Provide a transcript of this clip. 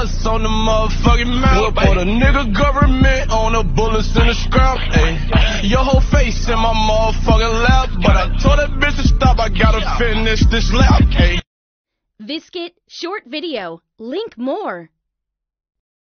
us on the motherfucking mouth. Put a nigga government on the bullets in the scrap. Ayy, your whole face in my motherfucking lap. But I told that bitch to stop, I gotta finish this lap. Ayy. Visket short video. Link more.